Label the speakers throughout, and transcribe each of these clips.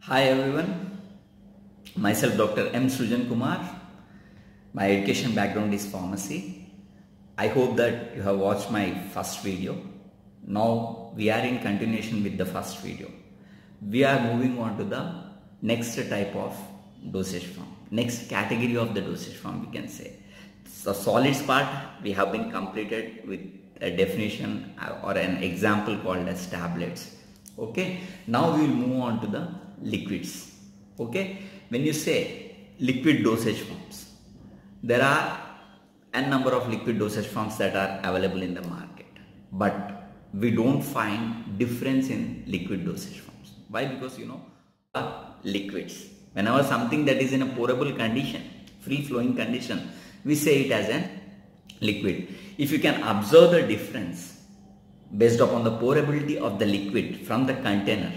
Speaker 1: Hi everyone, myself Dr. M.SRUJAN Kumar. My education background is pharmacy. I hope that you have watched my first video. Now we are in continuation with the first video. We are moving on to the next type of dosage form, next category of the dosage form we can say. The solids part we have been completed with a definition or an example called as tablets. Okay, now we will move on to the liquids. Okay, when you say liquid dosage forms, there are a number of liquid dosage forms that are available in the market, but we don't find difference in liquid dosage forms. Why? Because liquids, whenever something that is in a pourable condition, free flowing condition, we say it as a liquid. If you can observe the difference based upon the pourability of the liquid from the container,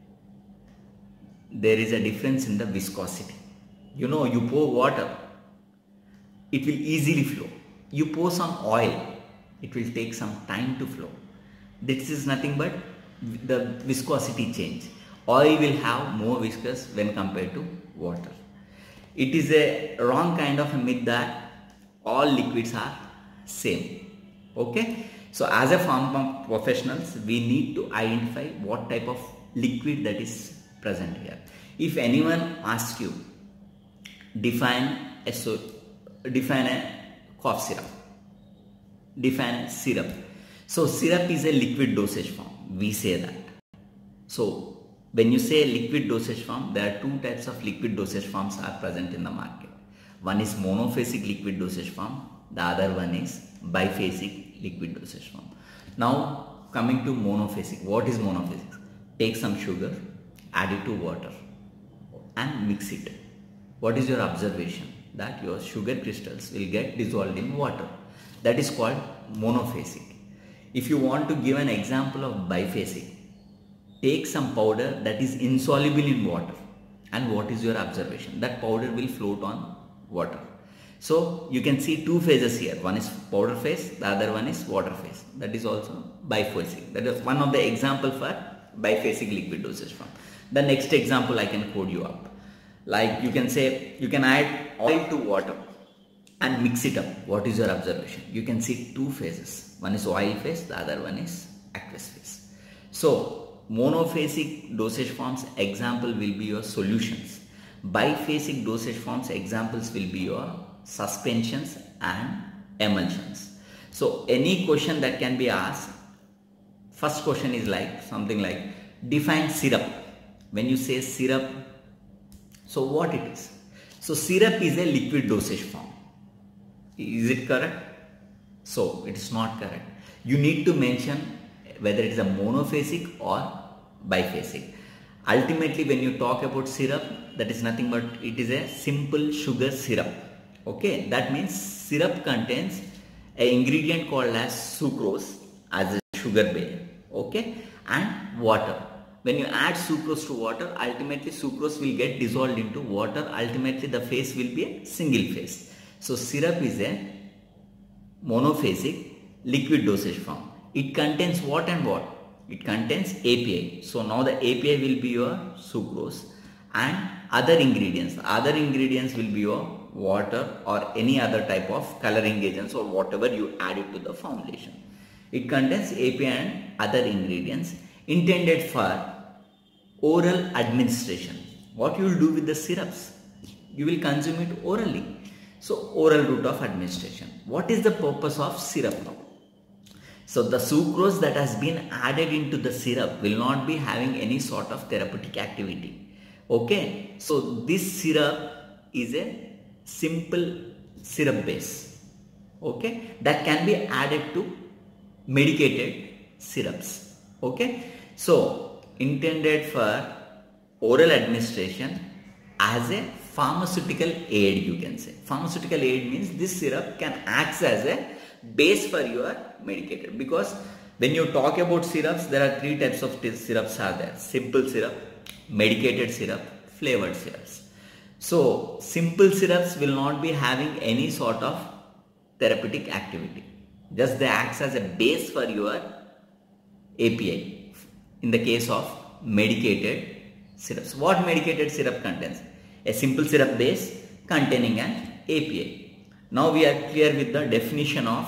Speaker 1: there is a difference in the viscosity. You pour water, it will easily flow. You pour some oil, it will take some time to flow. This is nothing but the viscosity change. Oil will have more viscous when compared to water. It is a wrong kind of a myth that all liquids are same. Okay, so as a pharma professionals, we need to identify what type of liquid that is present here. If anyone asks you, define a cough syrup, define a syrup. So syrup is a liquid dosage form, we say that. So when you say liquid dosage form, there are two types of liquid dosage forms are present in the market. One is monophasic liquid dosage form, the other one is biphasic liquid dosage form. Now coming to monophasic, what is monophasic? Take some sugar, add it to water and mix it. What is your observation? That your sugar crystals will get dissolved in water. That is called monophasic. If you want to give an example of biphasic, take some powder that is insoluble in water, and what is your observation? That powder will float on water. So you can see two phases here. One is powder phase, the other one is water phase. That is also biphasic. That is one of the example for biphasic liquid dosage form. The next example I can code you up. Like you can say, you can add oil to water and mix it up. What is your observation? You can see two phases. One is oil phase, the other one is aqueous phase. So monophasic dosage forms example will be your solutions. Biphasic dosage forms examples will be your suspensions and emulsions. So any question that can be asked, first question is like something like define syrup. When you say syrup, so what it is? So syrup is a liquid dosage form. Is it correct? So it is not correct. You need to mention whether it is a monophasic or biphasic. Ultimately, when you talk about syrup, that is nothing but it is a simple sugar syrup. Okay, that means syrup contains an ingredient called as sucrose as a sugar base. Okay, and water. When you add sucrose to water, ultimately sucrose will get dissolved into water. Ultimately, the phase will be a single phase. So syrup is a monophasic liquid dosage form. It contains what and what? It contains API. So now the API will be your sucrose and other ingredients. Other ingredients will be your water or any other type of coloring agents or whatever you add it to the formulation. It contains API and other ingredients intended for oral administration. What you will do with the syrups? You will consume it orally. So oral route of administration. What is the purpose of syrup now? So the sucrose that has been added into the syrup will not be having any sort of therapeutic activity. Okay, so this syrup is a simple syrup base. Okay, that can be added to medicated syrups. Okay, so intended for oral administration as a pharmaceutical aid, you can say. Pharmaceutical aid means this syrup can act as a base for your medicated, because when you talk about syrups, there are three types of syrups are there: simple syrup, medicated syrup, flavored syrups. So simple syrups will not be having any sort of therapeutic activity, just they act as a base for your API in the case of medicated syrups. What medicated syrup contains? A simple syrup base containing an API. Now we are clear with the definition of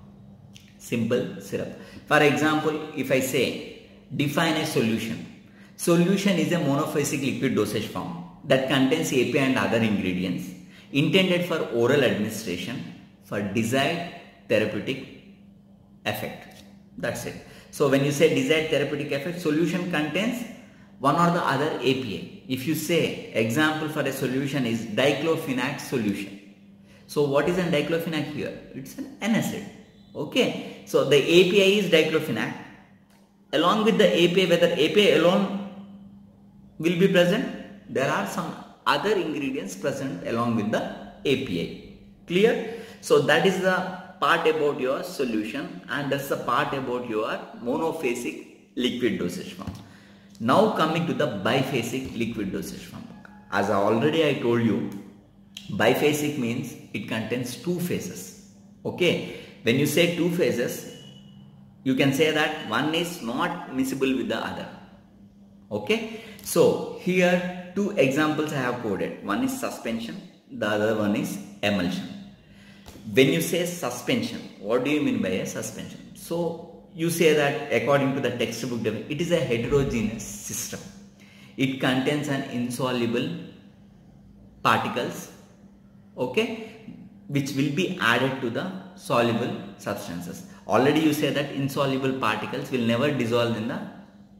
Speaker 1: simple syrup. For example, if I say define a solution. Solution is a monophasic liquid dosage form that contains API and other ingredients intended for oral administration for desired therapeutic effect. That's it. So when you say desired therapeutic effect, solution contains one or the other API. If you say example for a solution is diclofenac solution. So what is an diclofenac here? It's an acid. Okay. So the API is diclofenac. Along with the API, whether API alone will be present, there are some other ingredients present along with the API. Clear? So that is the part about your solution, and that's the part about your monophasic liquid dosage form. Now coming to the biphasic liquid dosage form. As I told you, biphasic means it contains two phases. Okay. When you say two phases, you can say that one is not miscible with the other. Okay. So here two examples I have quoted. One is suspension, the other one is emulsion. When you say suspension, what do you mean by a suspension? So you say that according to the textbook definition, it is a heterogeneous system. It contains an insoluble particles, okay, which will be added to the soluble substances. Already you say that insoluble particles will never dissolve in the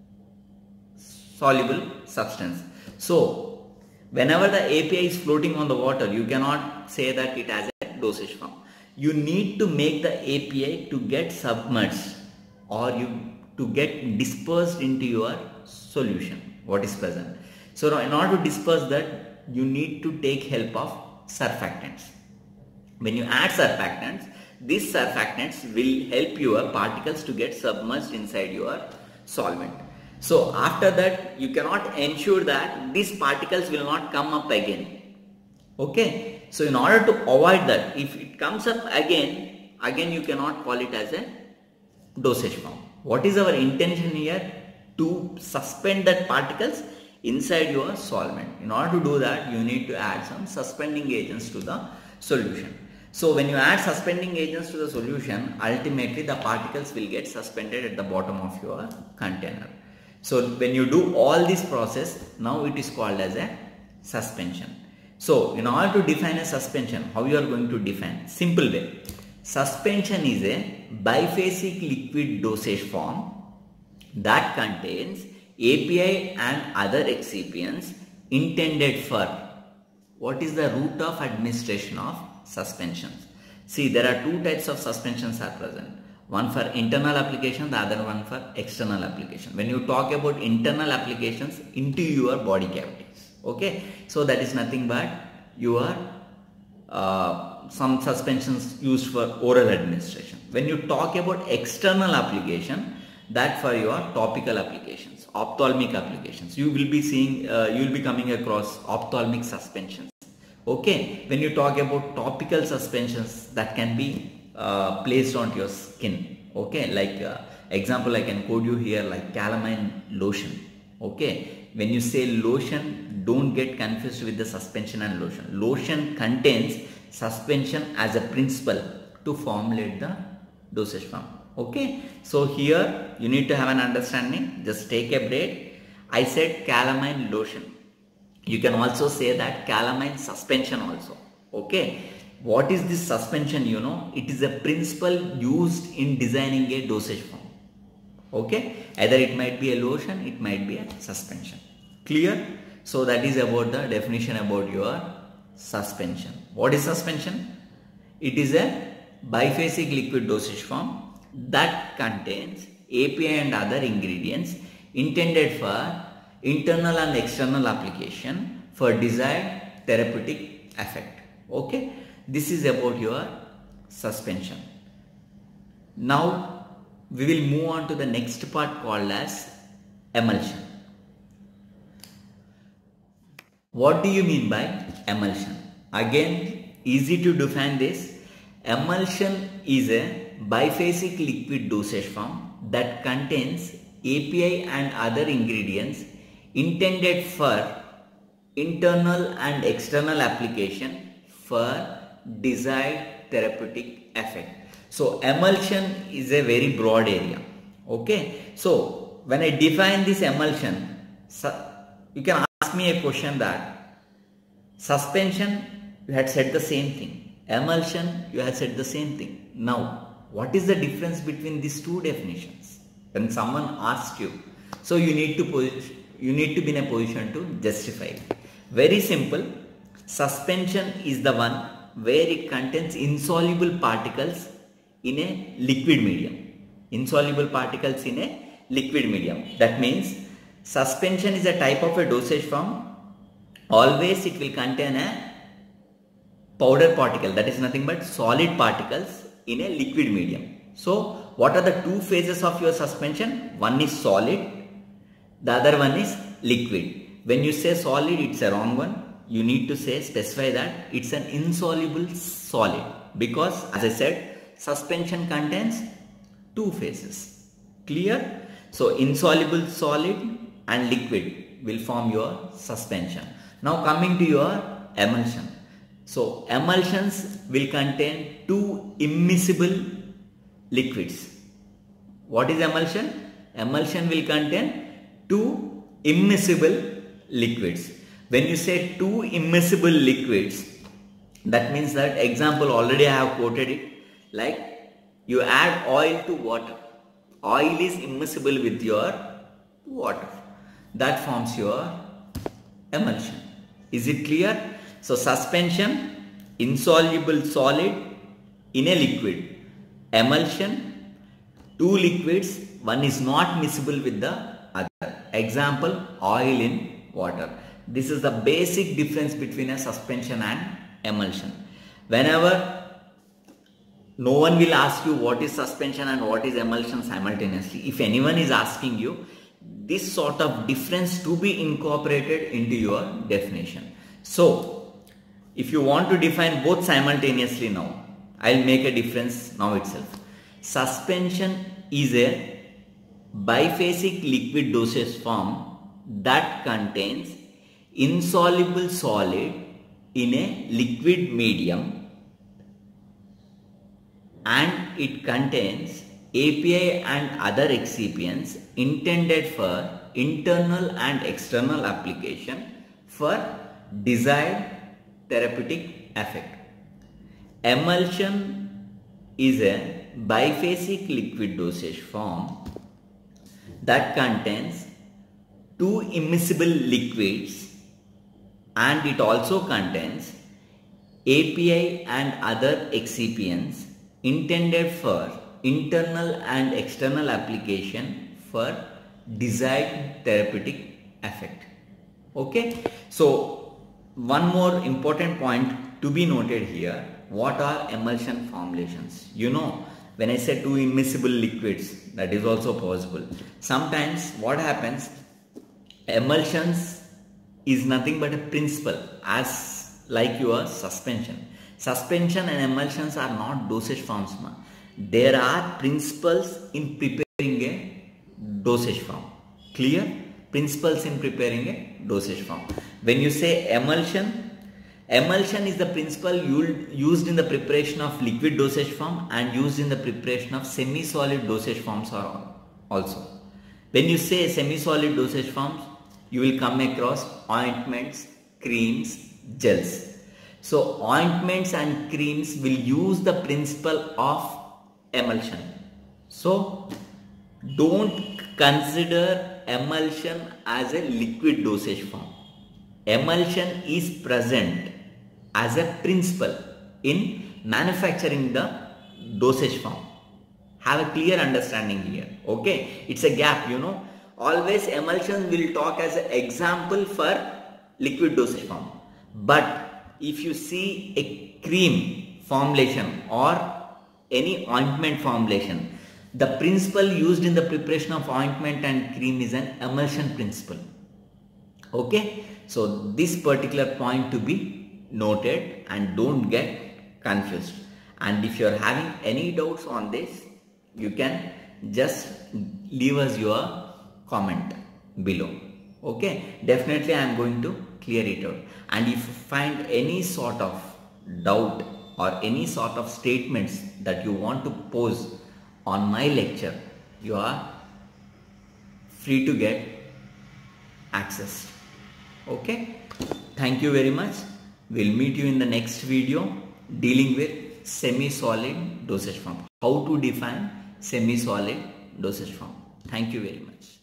Speaker 1: soluble substance. So whenever the API is floating on the water, you cannot say that it has a dosage form. You need to make the API to get submerged or to get dispersed into your solution, what is present. So now in order to disperse that, you need to take help of surfactants. When you add surfactants, these surfactants will help your particles to get submerged inside your solvent. So after that, you cannot ensure that these particles will not come up again. Okay. So in order to avoid that, if it comes up again you cannot call it as a dosage form. What is our intention here? To suspend that particles inside your solvent. In order to do that, you need to add some suspending agents to the solution. So when you add suspending agents to the solution, ultimately the particles will get suspended at the bottom of your container. So when you do all this process, now it is called as a suspension. So in order to define a suspension, how you are going to define? Simple way. Suspension is a biphasic liquid dosage form that contains API and other excipients intended for, what is the route of administration of suspensions? See, there are two types of suspensions are present. One for internal application, the other one for external application. When you talk about internal applications into your body cavities, okay, so that is nothing but your some suspensions used for oral administration. When you talk about external application, that for your topical applications, ophthalmic applications, you will be seeing, you will be coming across ophthalmic suspensions. Okay, when you talk about topical suspensions, that can be placed onto your skin. Okay, like example I can quote you here, like calamine lotion. Okay, when you say lotion, don't get confused with the suspension and lotion. Lotion contains suspension as a principle to formulate the dosage form. Okay, so here you need to have an understanding. Just take a break. I said calamine lotion. You can also say that calamine suspension also. Okay, what is this suspension? You know, it is a principle used in designing a dosage form. Okay, either it might be a lotion, it might be a suspension. Clear? So that is about the definition about your suspension. What is suspension? It is a biphasic liquid dosage form that contains API and other ingredients intended for internal and external application for desired therapeutic effect. Okay, this is about your suspension. Now we will move on to the next part called as emulsion. What do you mean by emulsion? Again, easy to define this. Emulsion is a biphasic liquid dosage form that contains API and other ingredients intended for internal and external application for desired therapeutic effect. So emulsion is a very broad area. Okay, so when I define this emulsion, you can ask me a question that suspension, you had said the same thing. Emulsion, you had said the same thing. Now, what is the difference between these two definitions? When someone asks you, so you need to be in a position to justify it. Very simple. Suspension is the one where it contains insoluble particles in a liquid medium. Insoluble particles in a liquid medium. That means suspension is a type of a dosage form. Always it will contain a powder particle, that is nothing but solid particles in a liquid medium. So what are the two phases of your suspension? One is solid, the other one is liquid. When you say solid, it's a wrong one. You need to specify that it's an insoluble solid, because as I said, suspension contains two phases. Clear? So insoluble solid and liquid will form your suspension. Now coming to your emulsion. So emulsions will contain two immiscible liquids. What is emulsion? Emulsion will contain two immiscible liquids. When you say two immiscible liquids, that means that example already I have quoted it, like you add oil to water. Oil is immiscible with your water. That forms your emulsion. Is it clear? So suspension, insoluble solid in a liquid. Emulsion, two liquids, one is not miscible with the other. Example, oil in water. This is the basic difference between a suspension and emulsion. Whenever no one will ask you what is suspension and what is emulsion simultaneously. If anyone is asking you, this sort of difference to be incorporated into your definition. So, if you want to define both simultaneously now, I'll make a difference now itself. Suspension is a biphasic liquid dosage form that contains insoluble solid in a liquid medium, and it contains API and other excipients intended for internal and external application for desired therapeutic effect. Emulsion is a biphasic liquid dosage form that contains two immiscible liquids, and it also contains API and other excipients intended for internal and external application for desired therapeutic effect. Okay, so one more important point to be noted here. What are emulsion formulations? You know, when I say two immiscible liquids, that is also possible. Sometimes what happens, emulsions is nothing but a principle, as like your suspension. Suspension and emulsions are not dosage forms. There are principles in preparing a dosage form. Clear? Principles in preparing a dosage form. When you say emulsion, emulsion is the principle used in the preparation of liquid dosage form and used in the preparation of semi-solid dosage forms also. When you say semi-solid dosage forms, you will come across ointments, creams, gels. So ointments and creams will use the principle of emulsion. So don't consider emulsion as a liquid dosage form. Emulsion is present as a principle in manufacturing the dosage form. Have a clear understanding here. Okay, it's a gap, you know. Always emulsion will talk as an example for liquid dosage form. But if you see a cream formulation or any ointment formulation, the principle used in the preparation of ointment and cream is an emulsion principle. Okay, so this particular point to be noted, and don't get confused. And if you are having any doubts on this, you can just leave us your comment below. Okay, definitely I am going to clear it out. And if you find any sort of doubt or any sort of statements that you want to pose on my lecture, you are free to get access. Okay, thank you very much. We'll meet you in the next video dealing with semi-solid dosage form. How to define semi-solid dosage form. Thank you very much.